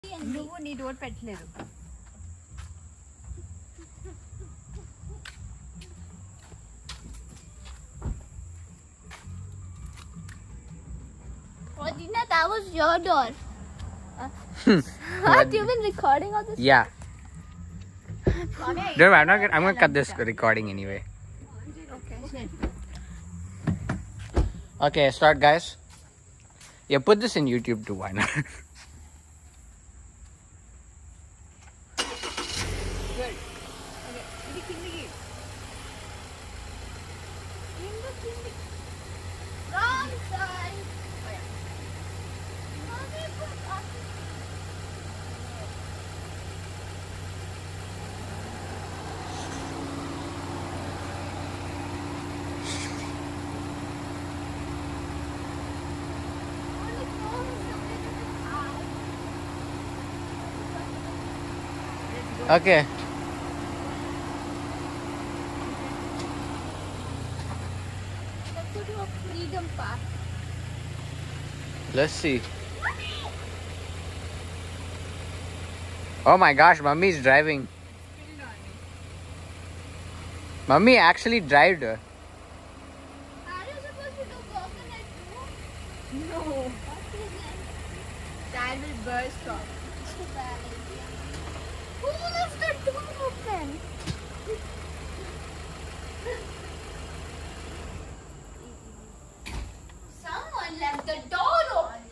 నువ్వు నీ డోర్ పెట్టలేదు. Dina, that was your door. Have you been recording all this? Yeah. Don't worry, I'm gonna cut this recording anyway. Okay. Okay, start, guys. Yeah, put this in YouTube too. Why not? Good. Okay. ఇది కిందికి. Wrong side. Mommy, put on. Okay. Let's go to a freedom park. Let's see. Oh my gosh, Mummy's driving. Mummy actually drove her. Are you supposed to do coconut too? No. What is it? Dad will burst off. It's a bad idea. Who left the door open? Someone left the door open.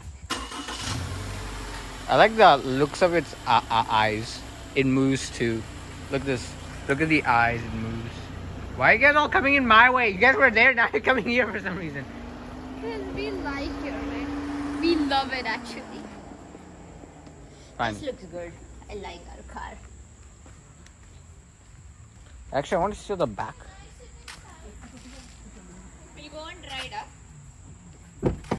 I like the looks of its eyes. It moves too. Look this. Look at the eyes. It moves. Why are you guys all coming in my way? You guys were there. Now you're coming here for some reason. Because we like it, right? We love it actually. Fine. This looks good. I like our car. Actually, I want to show the back. Will you go and ride up?